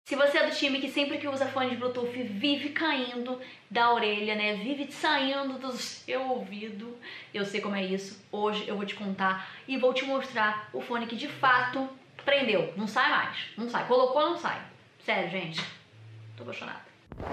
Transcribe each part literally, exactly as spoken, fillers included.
Se você é do time que sempre que usa fone de Bluetooth vive caindo da orelha, né? Vive saindo do seu ouvido, eu sei como é isso. Hoje eu vou te contar e vou te mostrar o fone que de fato prendeu. Não sai mais, não sai. Colocou, não sai. Sério, gente. Tô apaixonada.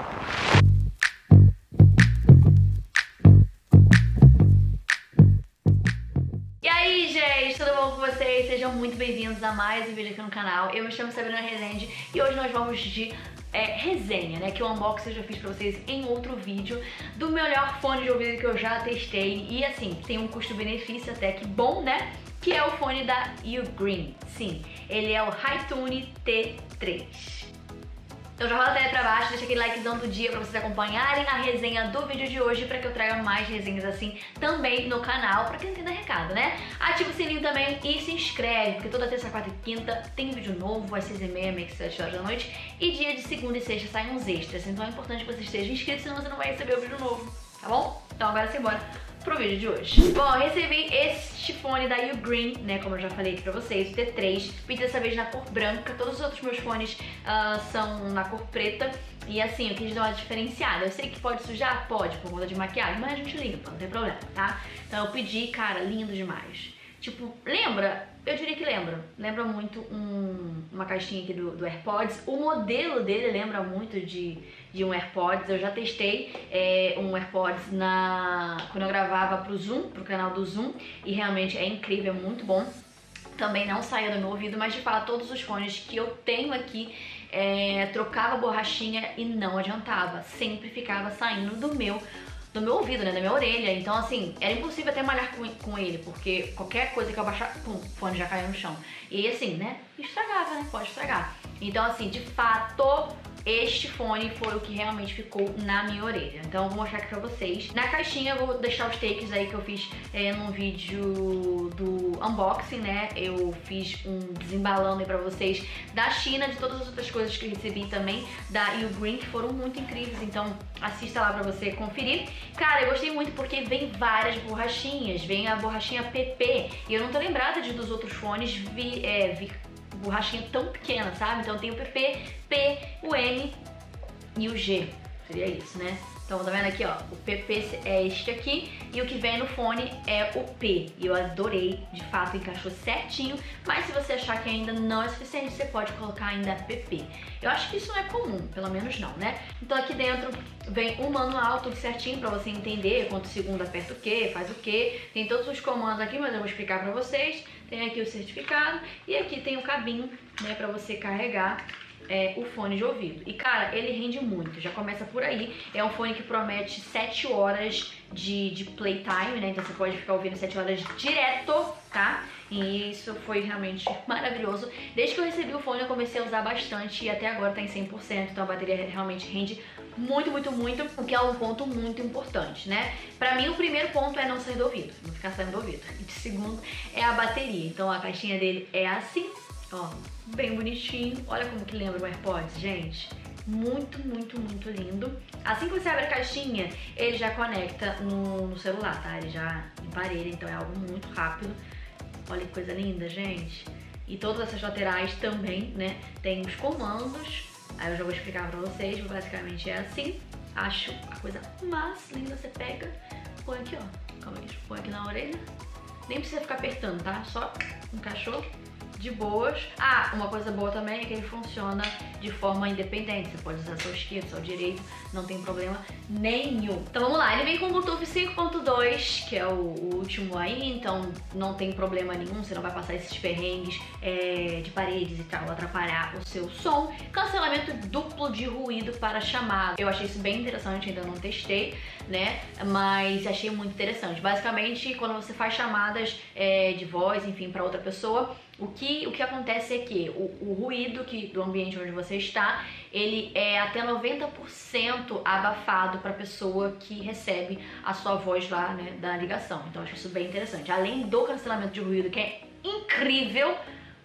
E aí, gente, tudo bom com vocês? Sejam muito bem-vindos a mais um vídeo aqui no canal. Eu me chamo Sabrina Rezende e hoje nós vamos de é, resenha, né? Que o unboxing eu já fiz pra vocês em outro vídeo do melhor fone de ouvido que eu já testei. E assim, tem um custo-benefício até que bom, né? Que é o fone da Ugreen. Sim, ele é o HiTune T três. Então já rola até pra baixo, deixa aquele likezão do dia pra vocês acompanharem a resenha do vídeo de hoje, pra que eu traga mais resenhas assim também no canal, pra quem entenda recado, né? Ativa o sininho também e se inscreve, porque toda terça, quarta e quinta tem vídeo novo, às seis e meia, meia que sete horas da noite, e dia de segunda e sexta saem uns extras, então é importante que você esteja inscrito, senão você não vai receber o vídeo novo, tá bom? Então agora simbora pro vídeo de hoje. Bom, eu recebi este fone da Ugreen, né, como eu já falei aqui pra vocês, o T três, pedi dessa vez na cor branca, todos os outros meus fones uh, são na cor preta, e assim, eu quis dar uma diferenciada. Eu sei que pode sujar? Pode, por conta de maquiagem, mas a gente limpa, não tem problema, tá? Então eu pedi, cara, lindo demais. Tipo, lembra? Eu diria que lembra. Lembra muito um, uma caixinha aqui do, do AirPods. O modelo dele lembra muito de, de um AirPods. Eu já testei é, um AirPods na, quando eu gravava pro Zoom, pro canal do Zoom. E realmente é incrível, é muito bom. Também não saía do meu ouvido, mas de fato todos os fones que eu tenho aqui é, trocava a borrachinha e não adiantava. Sempre ficava saindo do meu do meu ouvido, né, da minha orelha. Então assim, era impossível até malhar com, com ele, porque qualquer coisa que eu baixar, pum, o fone já caía no chão. E assim, né, estragava, né, pode estragar. Então assim, de fato, este fone foi o que realmente ficou na minha orelha. Então eu vou mostrar aqui pra vocês. Na caixinha eu vou deixar os takes aí que eu fiz é, num vídeo do unboxing, né? Eu fiz um desembalando aí pra vocês da China, de todas as outras coisas que eu recebi também da Ugreen, que foram muito incríveis. Então assista lá pra você conferir. Cara, eu gostei muito porque vem várias borrachinhas. Vem a borrachinha P P. E eu não tô lembrada de dos outros fones vi, é, vi borrachinha tão pequena, sabe? Então tem o P P, P, o M e o G. Seria isso, né? Então tá vendo aqui, ó, o P P é este aqui e o que vem no fone é o P. E eu adorei, de fato encaixou certinho, mas se você achar que ainda não é suficiente, você pode colocar ainda P P. Eu acho que isso não é comum, pelo menos não, né? Então aqui dentro vem um manual, tudo certinho pra você entender quanto segundo aperta o que, faz o que. Tem todos os comandos aqui, mas eu vou explicar pra vocês. Tem aqui o certificado e aqui tem o cabinho, né, pra você carregar É, o fone de ouvido. E cara, ele rende muito, já começa por aí. É um fone que promete sete horas de, de playtime, né? Então você pode ficar ouvindo sete horas direto, tá? E isso foi realmente maravilhoso. Desde que eu recebi o fone eu comecei a usar bastante e até agora tá em cem por cento. Então a bateria realmente rende muito, muito, muito, o que é um ponto muito importante, né? Pra mim o primeiro ponto é não sair do ouvido, não ficar saindo do ouvido. E o segundo é a bateria. Então a caixinha dele é assim, ó, bem bonitinho. Olha como que lembra o AirPods, gente. Muito, muito, muito lindo. Assim que você abre a caixinha, ele já conecta no, no celular, tá? Ele já emparelha, então é algo muito rápido. Olha que coisa linda, gente. E todas essas laterais também, né, tem os comandos. Aí eu já vou explicar pra vocês, basicamente é assim. Acho a coisa mais linda. Você pega, põe aqui, ó. Calma aí, põe aqui na orelha. Nem precisa ficar apertando, tá? Só encaixou de boas. Ah, uma coisa boa também é que ele funciona de forma independente. Você pode usar seu esquerdo, seu direito, não tem problema nenhum. Então vamos lá, ele vem com o Bluetooth cinco ponto dois, que é o, o último aí, então não tem problema nenhum, você não vai passar esses perrengues é, de paredes e tal, atrapalhar o seu som. Cancelamento duplo de ruído para chamada. Eu achei isso bem interessante, ainda não testei, né? Mas achei muito interessante. Basicamente, quando você faz chamadas é, de voz, enfim, para outra pessoa, O que, o que acontece é que o, o ruído que, do ambiente onde você está, ele é até noventa por cento abafado para a pessoa que recebe a sua voz lá, né, da ligação. Então eu acho isso bem interessante. Além do cancelamento de ruído, que é incrível,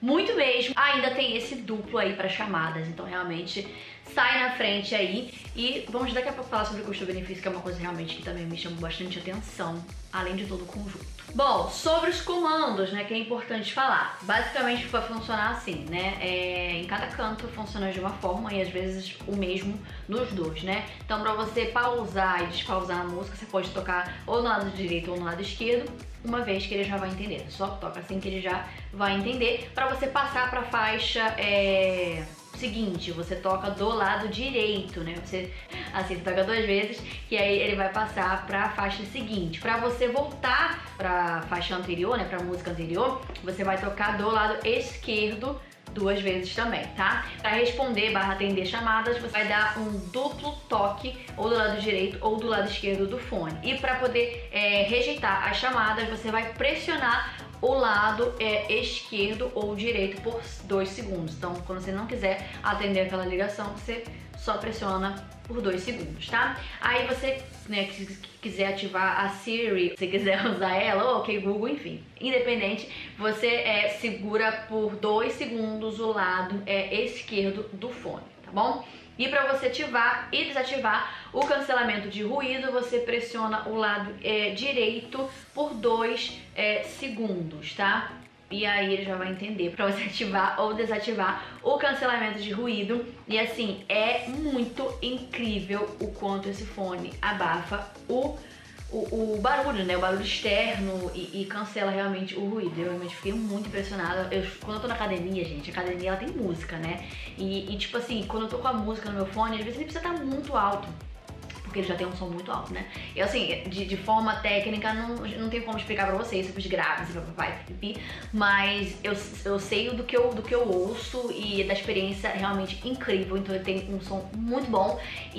muito mesmo. Ainda tem esse duplo aí para chamadas, então realmente sai na frente aí. E vamos daqui a pouco falar sobre custo-benefício, que é uma coisa realmente que também me chama bastante atenção, além de todo o conjunto. Bom, sobre os comandos, né, que é importante falar. Basicamente vai funcionar assim, né, é, em cada canto funciona de uma forma e às vezes o mesmo nos dois, né. Então pra você pausar e despausar a música, você pode tocar ou no lado direito ou no lado esquerdo, uma vez que ele já vai entender. Só toca assim que ele já vai entender. Pra você passar pra faixa é... seguinte, você toca do lado direito, né? Você, assim, você toca duas vezes, que aí ele vai passar pra faixa seguinte. Pra você voltar pra faixa anterior, né, pra música anterior, você vai tocar do lado esquerdo duas vezes também, tá? Pra responder barra atender chamadas, você vai dar um duplo toque ou do lado direito ou do lado esquerdo do fone. E pra poder é, rejeitar as chamadas, você vai pressionar o lado é, esquerdo ou direito por dois segundos. Então, quando você não quiser atender aquela ligação, você só pressiona por dois segundos, tá? Aí você, né, que quiser ativar a Siri, se quiser usar ela, ou ok Google, enfim, independente, você é, segura por dois segundos o lado é, esquerdo do fone, tá bom? E para você ativar e desativar o cancelamento de ruído, você pressiona o lado é, direito por dois é, segundos, tá? E aí ele já vai entender para você ativar ou desativar o cancelamento de ruído. E assim, é muito incrível o quanto esse fone abafa o, o, o barulho, né? O barulho externo e, e cancela realmente o ruído. Eu realmente fiquei muito impressionada. Eu, quando eu tô na academia, gente, a academia ela tem música, né? E, e tipo assim, quando eu tô com a música no meu fone, às vezes ele precisa estar muito alto, porque ele já tem um som muito alto, né? Eu, assim, de, de forma técnica, não, não tenho como explicar pra vocês sobre os graves e papai, pipi, mas eu, eu sei do que eu, do que eu ouço e da experiência realmente incrível, então ele tem um som muito bom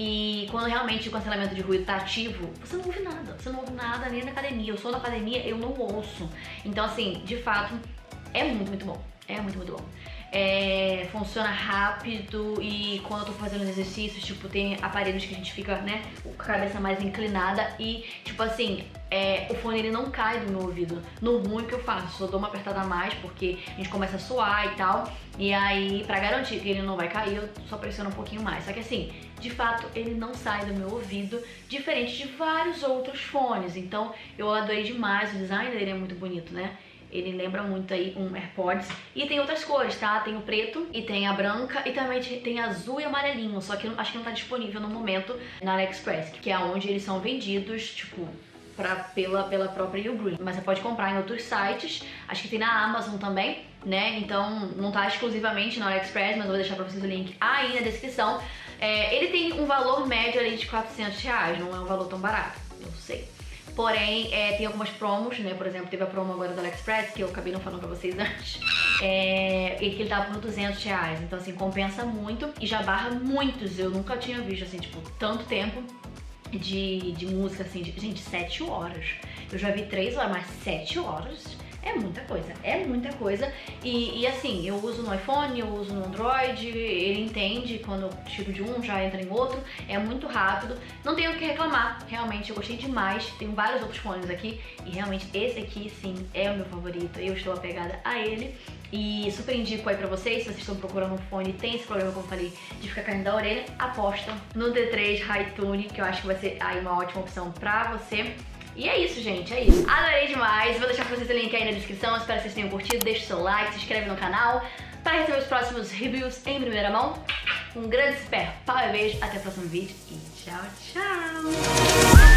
e quando realmente o cancelamento de ruído tá ativo, você não ouve nada, você não ouve nada nem na academia. Eu sou na academia, eu não ouço. Então, assim, de fato, é muito, muito bom. É muito, muito bom. É, funciona rápido e quando eu tô fazendo os exercícios, tipo, tem aparelhos que a gente fica, né, com a cabeça mais inclinada e, tipo assim, é, o fone ele não cai do meu ouvido. No ruim que eu faço, só dou uma apertada a mais porque a gente começa a suar e tal, e aí, pra garantir que ele não vai cair, eu só pressiono um pouquinho mais. Só que assim, de fato, ele não sai do meu ouvido, diferente de vários outros fones. Então, eu adorei demais, o design dele é muito bonito, né? Ele lembra muito aí um AirPods. E tem outras cores, tá? Tem o preto e tem a branca e também tem azul e amarelinho. Só que acho que não tá disponível no momento na AliExpress, que é onde eles são vendidos, tipo, pra, pela, pela própria Ugreen. Mas você pode comprar em outros sites. Acho que tem na Amazon também, né? Então não tá exclusivamente na AliExpress, mas eu vou deixar pra vocês o link aí na descrição. É, ele tem um valor médio ali de quatrocentos reais, não é um valor tão barato, eu sei. Porém, é, tem algumas promos, né? Por exemplo, teve a promo agora do AliExpress, que eu acabei não falando pra vocês antes, é, e que ele tava por duzentos reais. Então, assim, compensa muito e já barra muitos. Eu nunca tinha visto, assim, tipo, tanto tempo de, de música, assim, de, gente, sete horas. Eu já vi três horas, mas sete horas é muita coisa, é muita coisa. E, e assim, eu uso no iPhone, eu uso no Android, ele entende, quando eu tiro de um já entra em outro, é muito rápido, não tenho o que reclamar, realmente eu gostei demais. Tenho vários outros fones aqui e realmente esse aqui sim é o meu favorito, eu estou apegada a ele. E super indico aí pra vocês, se vocês estão procurando um fone e tem esse problema, como eu falei, de ficar caindo da orelha, aposta no D três High Tune, que eu acho que vai ser aí uma ótima opção pra você. E é isso, gente, é isso. Adorei demais, vou deixar pra vocês o link aí na descrição, espero que vocês tenham curtido, deixa o seu like, se inscreve no canal para receber os próximos reviews em primeira mão. Um grande super pau e beijo, até o próximo vídeo e tchau, tchau!